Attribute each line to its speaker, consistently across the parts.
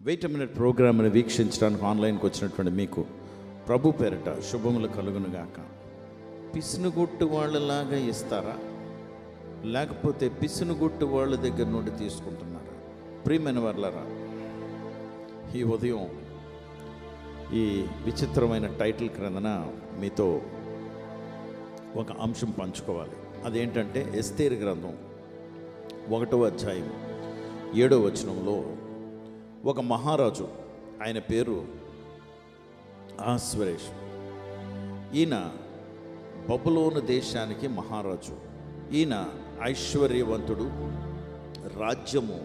Speaker 1: Wait a minute ప్రోగ్రామ్ని వీక్షించడానికి ఆన్లైన్కి వచ్చినటువంటి మీకు ప్రభు పేరిట శుభములు కలుగునుగాక. పిసునుగొట్టు వాళ్ళలాగా ఇస్తారా, లేకపోతే పిసునుగొట్టు వాళ్ళ దగ్గర నుండి తీసుకుంటున్నారా? ప్రియమైన వాళ్ళరా, ఈ ఉదయం ఈ విచిత్రమైన టైటిల్ క్రిందన మీతో ఒక అంశం పంచుకోవాలి. అదేంటంటే ఎస్తేరు గ్రంథం 1వ అధ్యాయం 7వ వచనంలో ఒక మహారాజు, ఆయన పేరు అహస్వేరోషు. ఈయన బబులోను దేశానికి మహారాజు. ఈయన ఐశ్వర్యవంతుడు. రాజ్యము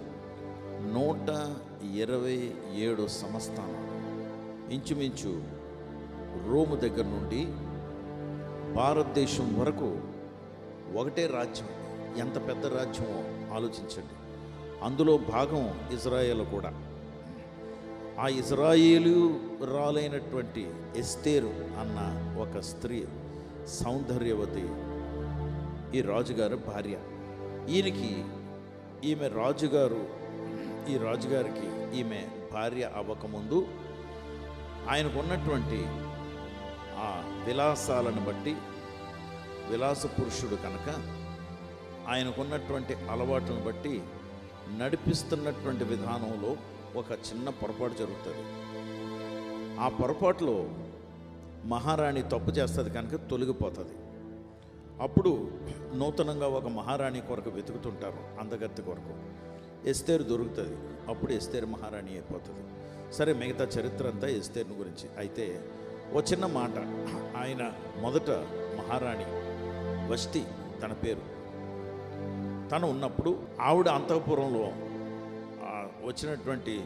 Speaker 1: 127 సంస్థానాలు, ఇంచుమించు రోము దగ్గర నుండి భారతదేశం వరకు ఒకటే రాజ్యం. ఎంత పెద్ద రాజ్యమో ఆలోచించండి. అందులో భాగం ఇజ్రాయేల్ కూడా. ఆ ఇజ్రాయేలు రాలైనటువంటి ఎస్తేరు అన్న ఒక స్త్రీ, సౌందర్యవతి, ఈ రాజుగారు భార్య. ఈమె రాజుగారు, ఈ రాజుగారికి ఈమె భార్య అవ్వకముందు ఆయనకున్నటువంటి ఆ విలాసాలను బట్టి, విలాస పురుషుడు కనుక ఆయనకున్నటువంటి అలవాటును బట్టి నడిపిస్తున్నటువంటి విధానంలో ఒక చిన్న పొరపాటు జరుగుతుంది. ఆ పొరపాటులో మహారాణి తప్పు చేస్తుంది కనుక తొలగిపోతుంది. అప్పుడు నూతనంగా ఒక మహారాణి కొరకు వెతుకుతుంటారు, అందగత్తి కొరకు. ఎస్తేరు దొరుకుతుంది. అప్పుడు ఎస్తేరు మహారాణి అయిపోతుంది. సరే, మిగతా చరిత్ర అంతా ఎస్తేరుని గురించి. అయితే ఓ చిన్న మాట, ఆయన మొదట మహారాణి వష్టి తన పేరు. తను ఉన్నప్పుడు ఆవిడ అంతఃపురంలో వచ్చినటువంటి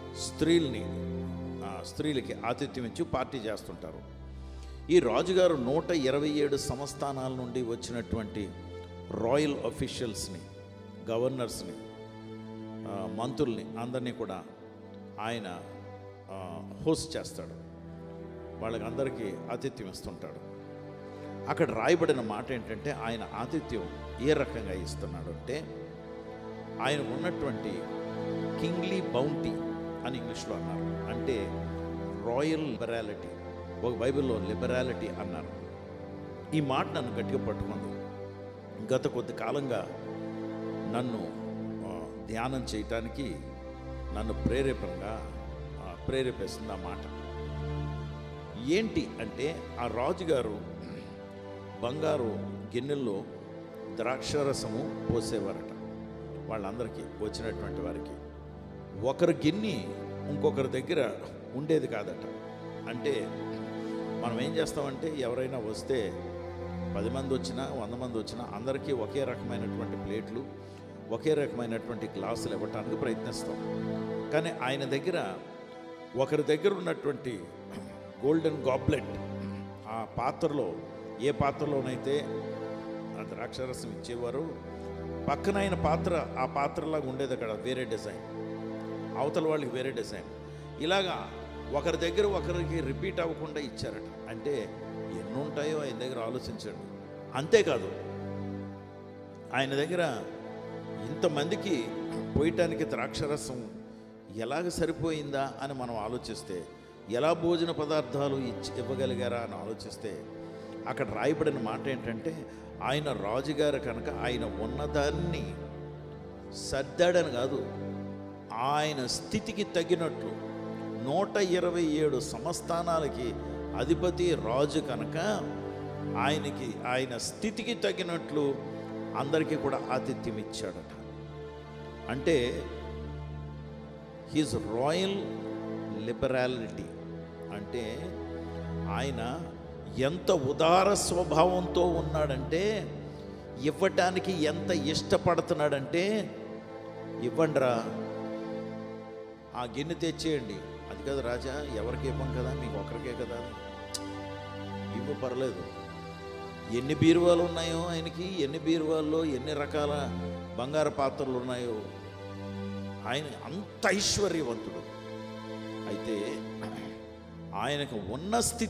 Speaker 1: స్త్రీలకి ఆతిథ్యం ఇచ్చి పార్టీ చేస్తుంటారు. ఈ రాజుగారు 127 సంస్థానాల నుండి వచ్చినటువంటి రాయల్ అఫీషియల్స్ని, గవర్నర్స్ని, మంత్రుల్ని అందరినీ కూడా ఆయన హోస్ట్ చేస్తాడు. వాళ్ళకందరికీ ఆతిథ్యం ఇస్తుంటాడు. అక్కడ రాయబడిన మాట ఏంటంటే, ఆయన ఆతిథ్యం ఏ రకంగా ఇస్తున్నాడు అంటే, ఆయనకు ఉన్నటువంటి కింగ్లీ బౌంటీ అని ఇంగ్లీష్లో అన్నారు. అంటే రాయల్ లిబరాలిటీ, ఒక బైబిల్లో లిబరాలిటీ అన్నారు. ఈ మాట నన్ను గట్టిగా పట్టుకుంది. గత కొద్ది కాలంగా నన్ను ధ్యానం చేయటానికి నన్ను ప్రేరేపిస్తుంది ఆ మాట. ఏంటి అంటే, ఆ రాజుగారు బంగారు గిన్నెల్లో ద్రాక్షరసము పోసేవారట వాళ్ళందరికీ, వచ్చినటువంటి వారికి. ఒకరి గిన్నె ఇంకొకరి దగ్గర ఉండేది కాదట. అంటే మనం ఏం చేస్తామంటే, ఎవరైనా వస్తే 10 మంది వచ్చినా 100 మంది వచ్చినా అందరికీ ఒకే రకమైనటువంటి ప్లేట్లు, ఒకే రకమైనటువంటి గ్లాసులు ఇవ్వటానికి ప్రయత్నిస్తాం. కానీ ఆయన దగ్గర, ఒకరి దగ్గర ఉన్నటువంటి గోల్డెన్ గాబ్లెట్, ఆ పాత్రలో, ఏ పాత్రలోనైతే ఆ ద్రాక్షరసం ఇచ్చేవారు, పక్కన ఆయన పాత్ర ఆ పాత్రలాగా ఉండేది. అక్కడ వేరే డిజైన్, అవతల వాళ్ళకి వేరే డిజైన్. ఇలాగా ఒకరి దగ్గర ఒకరికి రిపీట్ అవ్వకుండా ఇచ్చారట. అంటే ఎన్ని ఉంటాయో ఆయన దగ్గర ఆలోచించండి. అంతేకాదు, ఆయన దగ్గర ఇంతమందికి పోయటానికి ద్రాక్షరసం ఎలాగ సరిపోయిందా అని మనం ఆలోచిస్తే, ఎలా భోజన పదార్థాలు ఇవ్వగలిగారా అని ఆలోచిస్తే, అక్కడ రాయబడిన మాట ఏంటంటే, ఆయన రాజుగారు కనుక ఆయన ఉన్నదాన్ని సర్దాడని కాదు, ఆయన స్థితికి తగినట్లు 127 సంస్థానాలకి అధిపతి రాజు కనుక ఆయన స్థితికి తగినట్లు అందరికీ కూడా ఆతిథ్యం ఇచ్చాడట. అంటే హిజ్ రాయల్ లిబరాలిటీ అంటే ఆయన ఎంత ఉదార స్వభావంతో ఉన్నాడంటే, ఇవ్వటానికి ఎంత ఇష్టపడుతున్నాడంటే, ఇవ్వండిరా, ఆ గిన్నె తెచ్చేయండి. అది కదా రాజా, ఎవరికి ఇవ్వం కదా, మీకు ఒకరికే కదా, ఇవ్వ పర్లేదు. ఎన్ని బీరువాలు ఉన్నాయో ఆయనకి, ఎన్ని బీరువాల్లో ఎన్ని రకాల బంగారు పాత్రలు ఉన్నాయో, ఆయన అంత ఐశ్వర్యవంతుడు. అయితే ఆయనకు ఉన్న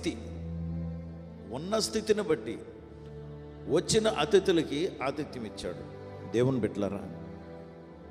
Speaker 1: స్థితిని బట్టి వచ్చిన అతిథులకి ఆతిథ్యం ఇచ్చాడు. దేవుని బిడ్డలారా,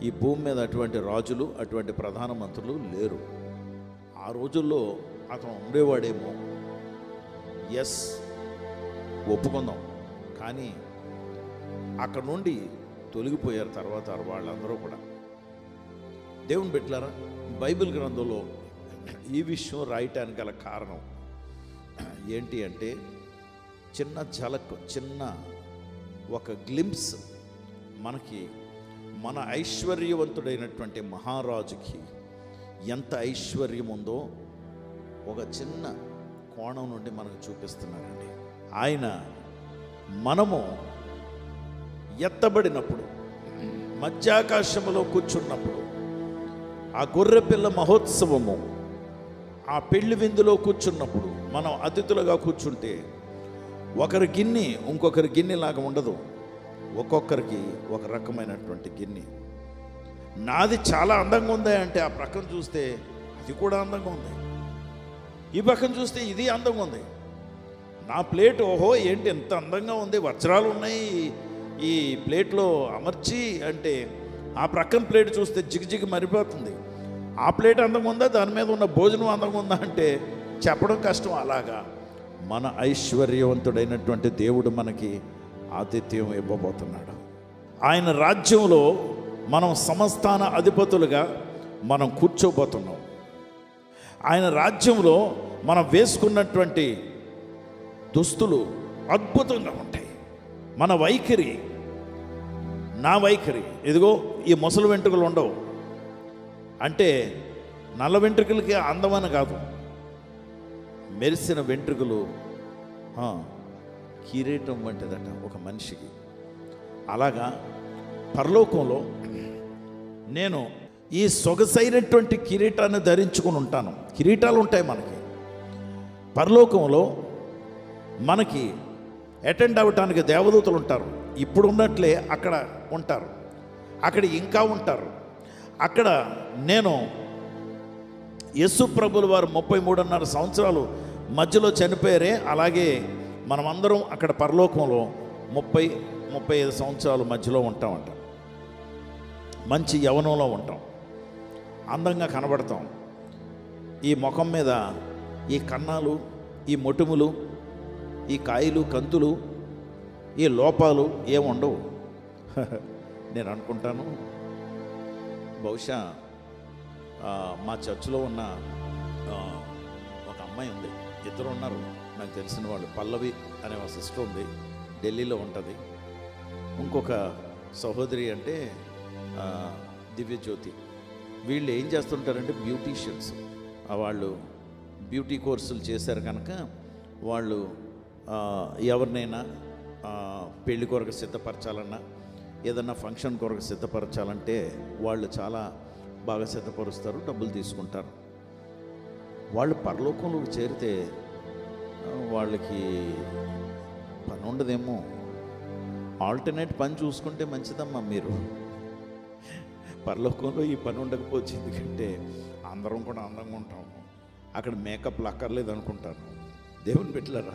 Speaker 1: ఈ భూమి మీద అటువంటి రాజులు, అటువంటి ప్రధానమంత్రులు లేరు. ఆ రోజుల్లో అతను ఉండేవాడేమో, ఎస్ ఒప్పుకుందాం. కానీ అక్కడ నుండి తొలగిపోయారు తర్వాత వాళ్ళందరూ కూడా. దేవుని బిడ్డలారా, బైబిల్ గ్రంథంలో ఈ విషయం రాయటానికి గల కారణం ఏంటి అంటే, చిన్న ఝలక్, చిన్న ఒక గ్లింప్స్ మనకి మన ఐశ్వర్యవంతుడైనటువంటి మహారాజుకి ఎంత ఐశ్వర్యం ఉందో ఒక చిన్న కోణం నుండి మనకు చూపిస్తున్నారండి. ఆయన మనము ఎత్తబడినప్పుడు, మధ్యాకాశములో కూర్చున్నప్పుడు, ఆ గొర్రెపిల్ల మహోత్సవము, ఆ పెళ్లి విందులో కూర్చున్నప్పుడు, మనం అతిథులుగా కూర్చుంటే ఒకరి గిన్నె ఇంకొకరి గిన్నెలాగా ఉండదు. ఒక్కొక్కరికి ఒక రకమైనటువంటి గిన్నె. నాది చాలా అందంగా ఉంది అంటే ఆ ప్రక్కన చూస్తే అది కూడా అందంగా ఉంది, ఈ పక్కన చూస్తే ఇది అందంగా ఉంది. నా ప్లేట్, ఓహో ఏంటి ఎంత అందంగా ఉంది, వజ్రాలు ఉన్నాయి ఈ ప్లేట్లో అమర్చి అంటే, ఆ ప్రక్కన ప్లేట్ చూస్తే జిగిజిగి మరిపోతుంది. ఆ ప్లేట్ అందంగా ఉందా, దాని మీద ఉన్న భోజనం అందంగా ఉందా అంటే చెప్పడం కష్టం. అలాగా మన ఐశ్వర్యవంతుడైనటువంటి దేవుడు మనకి ఆతిథ్యం ఇవ్వబోతున్నాడు. ఆయన రాజ్యంలో మనం సమస్థాన అధిపతులుగా మనం కూర్చోబోతున్నాం. ఆయన రాజ్యంలో మనం వేసుకున్నటువంటి దుస్తులు అద్భుతంగా ఉంటాయి. మన వైఖరి, నా వైఖరి, ఇదిగో ఈ ముసలి వెంట్రుకలు ఉండవు అంటే నల్ల వెంట్రుకలకి అందమని కాదు, మెరిసిన వెంట్రుకలు కిరీటం వంటిదట ఒక మనిషికి. అలాగా పరలోకంలో నేను ఈ సొగసైనటువంటి కిరీటాన్ని ధరించుకుని ఉంటాను. కిరీటాలు ఉంటాయి మనకి. పరలోకంలో మనకి అటెండ్ అవ్వటానికి దేవదూతలు ఉంటారు. ఇప్పుడు ఉన్నట్లే అక్కడ ఉంటారు, అక్కడ ఇంకా ఉంటారు. అక్కడ నేను యేసు ప్రభుల వారు 33.5 సంవత్సరాలు మధ్యలో చనిపోయారే, అలాగే మనమందరం అక్కడ పరలోకంలో 30-35 సంవత్సరాలు మధ్యలో ఉంటామంట. మంచి యవ్వనంలో ఉంటాం, అందంగా కనబడతాం. ఈ ముఖం మీద ఈ కన్నాలు, ఈ మొటిములు, ఈ కాయలు కంతులు, ఈ లోపాలు ఏముండవు. నేను అనుకుంటాను, బహుశా మా చర్చిలో ఉన్న ఒక అమ్మాయి ఉంది, ఇద్దరు ఉన్నారు నాకు తెలిసిన వాళ్ళు. పల్లవి అనే ఒక సిస్టర్ ఉంది, ఢిల్లీలో ఉంటుంది. ఇంకొక సహోదరి అంటే దివ్యజ్యోతి. వీళ్ళు ఏం చేస్తుంటారంటే బ్యూటీషియన్స్. వాళ్ళు బ్యూటీ కోర్సులు చేశారు కనుక వాళ్ళు ఎవరినైనా పెళ్లి కొరకు సిద్ధపరచాలన్నా, ఏదన్నా ఫంక్షన్ కొరకు సిద్ధపరచాలంటే వాళ్ళు చాలా బాగా సిద్ధపరుస్తారు, డబ్బులు తీసుకుంటారు. వాళ్ళు పరలోకంలోకి చేరితే వాళ్ళకి పని ఉండదేమో. ఆల్టర్నేట్ పని చూసుకుంటే మంచిదమ్మా. మీరు పరలోకంలో ఈ పని ఉండకపోవచ్చు, ఎందుకంటే అందరం కూడా అందంగా ఉంటాము, అక్కడ మేకప్లు అక్కర్లేదు అనుకుంటాను. దేవుని బిడ్డలారా,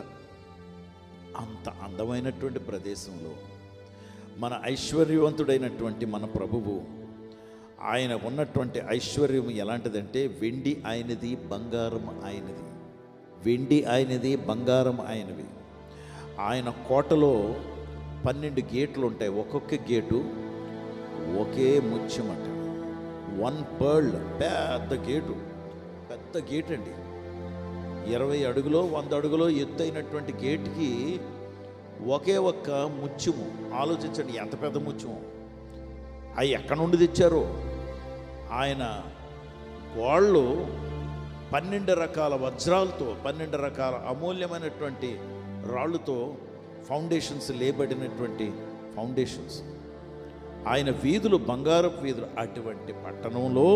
Speaker 1: అంత అందమైనటువంటి ప్రదేశంలో మన ఐశ్వర్యవంతుడైనటువంటి మన ప్రభువు, ఆయన ఉన్నటువంటి ఐశ్వర్యం ఎలాంటిదంటే, వెండి ఆయనది, బంగారం ఆయనది. వెండి ఆయనది, బంగారం ఆయనవి. ఆయన కోటలో 12 గేట్లు ఉంటాయి. ఒక్కొక్క గేటు ఒకే ముత్యం అంట. 1 pearl, పెద్ద గేటు, పెద్ద గేట్ అండి. 20 అడుగులో 100 అడుగులో ఎత్తైనటువంటి గేటుకి ఒకే ఒక్క ముత్యము. ఆలోచించండి ఎంత పెద్ద ముత్యము. అవి ఎక్కడి నుండి తెచ్చారో. ఆయన వాళ్ళు 12 రకాల వజ్రాలతో, 12 రకాల అమూల్యమైనటువంటి రాళ్ళతో ఫౌండేషన్స్ లేబడినటువంటి ఫౌండేషన్స్. ఆయన వీధులు బంగారపు వీధులు. అటువంటి పట్టణంలో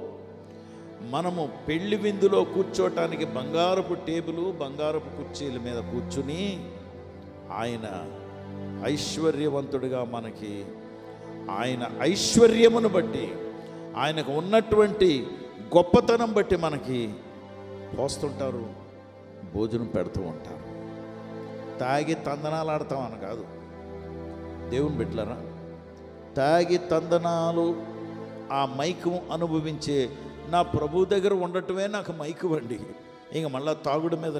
Speaker 1: మనము పెళ్లి విందులో కూర్చోటానికి బంగారపు టేబుల్, బంగారపు కుర్చీల మీద కూర్చుని ఆయన ఐశ్వర్యవంతుడిగా మనకి, ఆయన ఐశ్వర్యమును బట్టి, ఆయనకు ఉన్నటువంటి గొప్పతనం బట్టి మనకి పోస్తుంటారు, భోజనం పెడుతూ ఉంటారు. తాగి తందనాలు ఆడతామని కాదు దేవుని బిడ్డలారా. తాగి తందనాలు ఆ మైకు అనుభవించే నా ప్రభు దగ్గర ఉండటమే నాకు మైకు అండి. ఇంక మళ్ళీ తాగుడు మీద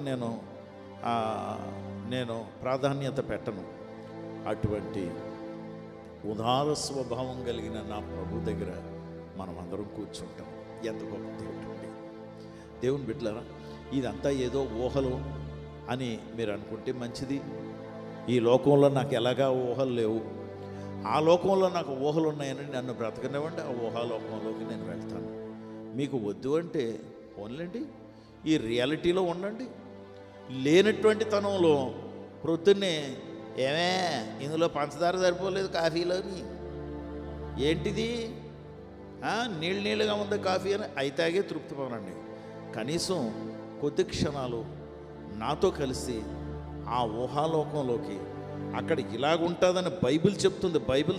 Speaker 1: నేను ప్రాధాన్యత పెట్టను. అటువంటి ఉదార స్వభావం కలిగిన నా ప్రభు దగ్గర మనం అందరం కూర్చుంటాం. ఎంత గొప్ప దేవుడు అండి. దేవుని బిడ్డలారా, ఇదంతా ఏదో ఊహలు అని మీరు అనుకుంటే మంచిది. ఈ లోకంలో నాకు ఎలాగా ఊహలు లేవు, ఆ లోకంలో నాకు ఊహలు ఉన్నాయని నన్ను బ్రతకనివ్వండి, ఆ ఊహాలోకంలోకి నేను వెళ్తాను. మీకు వద్దు అంటే ఓన్లండి ఈ రియాలిటీలో ఉండండి. లేనటువంటి తనంలో ప్రొద్దున్నే ఏమే ఇందులో పంచదార సరిపోలేదు కాఫీలోని, ఏంటిది నీళ్ళుగా ఉంది కాఫీ అని అయితాగే తృప్తి పోనండి. కనీసం కొద్ది క్షణాలు నాతో కలిసి ఆ ఊహాలోకంలోకి, అక్కడ ఇలాగుంటుందని బైబిల్ చెప్తుంది. బైబిల్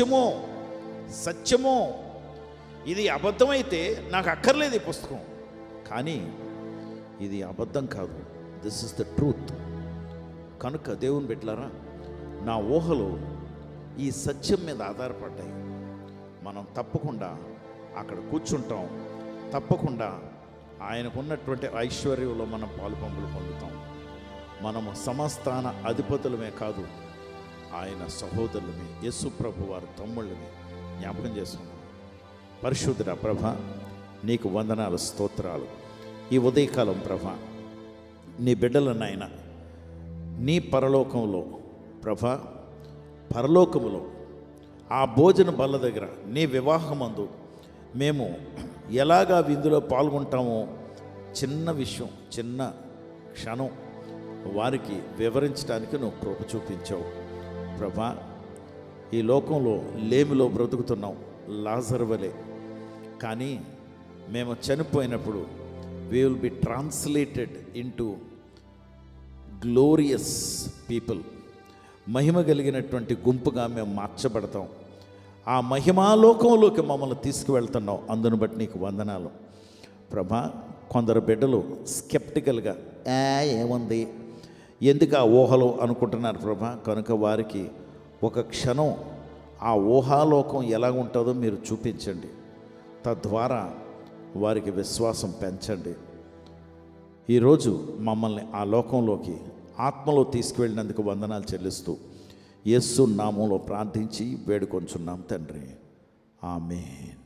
Speaker 1: సత్యమో. ఇది అబద్ధమైతే నాకు అక్కర్లేదు ఈ పుస్తకం, కానీ ఇది అబద్ధం కాదు. This is the truth. కనుక దేవుని బిడ్డలారా, నా ఊహలు ఈ సత్యం మీద ఆధారపడ్డాయి. మనం తప్పకుండా అక్కడ కూర్చుంటాం, తప్పకుండా ఆయనకున్నటువంటి ఐశ్వర్యంలో మనం పాలుపంపులు పొందుతాం. మనము సమస్తాన అధిపతులమే కాదు, ఆయన సహోదరులమే, యేసు ప్రభు వారి తమ్ముళ్ళమే జ్ఞాపకం చేసుకున్నాం. పరిశుద్ధుడా ప్రభ, నీకు వందనాలు, స్తోత్రాలు. ఈ ఉదయకాలం ప్రభ, నీ బిడ్డలనైనా నీ పరలోకంలో ప్రభ, పరలోకములో ఆ భోజన బల్ల దగ్గర నీ వివాహమందు మేము ఎలాగా విందులో పాల్గొంటామో చిన్న విషయం, చిన్న క్షణం వారికి వివరించడానికి నువ్వు కృప చూపించావు ప్రభా. ఈ లోకంలో లేమిలో బ్రతుకుతున్నాం లాజరు వలె, కానీ మేము చనిపోయినప్పుడు we will be translated into glorious people. మహిమ కలిగినటువంటి గుంపుగా మేము మార్చబడతాం. ఆ మహిమాలోకంలోకి మమ్మల్ని తీసుకువెళ్తున్నావు. అందును బట్టి నీకు వందనాలు ప్రభా. కొందరు బిడ్డలు స్కెప్టికల్గా ఏముంది, ఎందుకు ఆ ఊహలు అనుకుంటున్నారు ప్రభా. కనుక వారికి ఒక క్షణం ఆ ఊహాలోకం ఎలా ఉంటుందో మీరు చూపించండి. తద్వారా వారికి విశ్వాసం పెంచండి. ఈరోజు మమ్మల్ని ఆ లోకంలోకి ఆత్మలో తీసుకువెళ్ళినందుకు వందనాలు చెల్లిస్తూ యేసు నామములో ప్రార్థించి వేడుకొంచున్నాం తండ్రి. ఆమేన్.